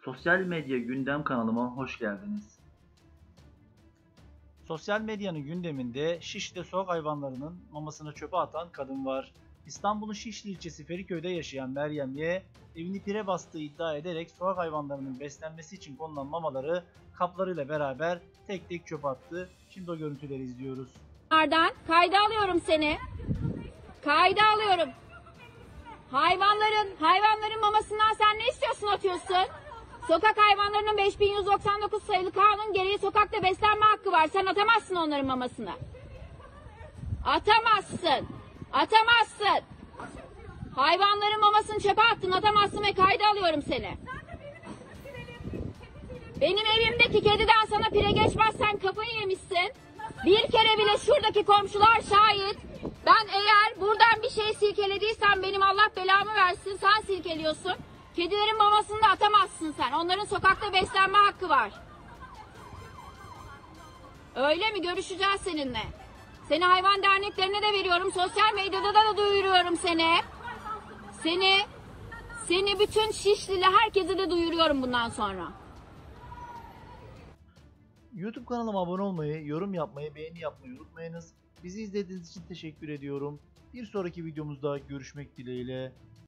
Sosyal medya gündem kanalıma hoş geldiniz. Sosyal medyanın gündeminde Şişli'de sokak hayvanlarının mamasını çöpe atan kadın var. İstanbul'un Şişli ilçesi Feriköy'de yaşayan Meryem Y, evini pire bastığı iddia ederek sokak hayvanlarının beslenmesi için konulan mamaları kaplarıyla beraber tek tek çöpe attı. Şimdi o görüntüleri izliyoruz. Kayda alıyorum seni. Kayda alıyorum. Hayvanların mamasından sen ne istiyorsun, atıyorsun? Sokak hayvanlarının 5199 sayılı kanun gereği sokakta beslenme hakkı var. Sen atamazsın onların mamasını. Atamazsın. Atamazsın. Hayvanların mamasını çöpe attın, atamazsın ve kayda alıyorum seni. Benim evimdeki kediden sana pire geçmez, sen kafayı yemişsin. Bir kere bile şuradaki komşular şahit. Ben eğer buradan bir şey silkelediysem benim Allah belamı versin, sen silkeliyorsun. Kedilerin mamasını da atamazsın sen. Onların sokakta beslenme hakkı var. Öyle mi? Görüşeceğiz seninle. Seni hayvan derneklerine de veriyorum. Sosyal medyada da duyuruyorum seni. Seni bütün Şişlili herkese de duyuruyorum bundan sonra. YouTube kanalıma abone olmayı, yorum yapmayı, beğeni yapmayı unutmayınız. Bizi izlediğiniz için teşekkür ediyorum. Bir sonraki videomuzda görüşmek dileğiyle.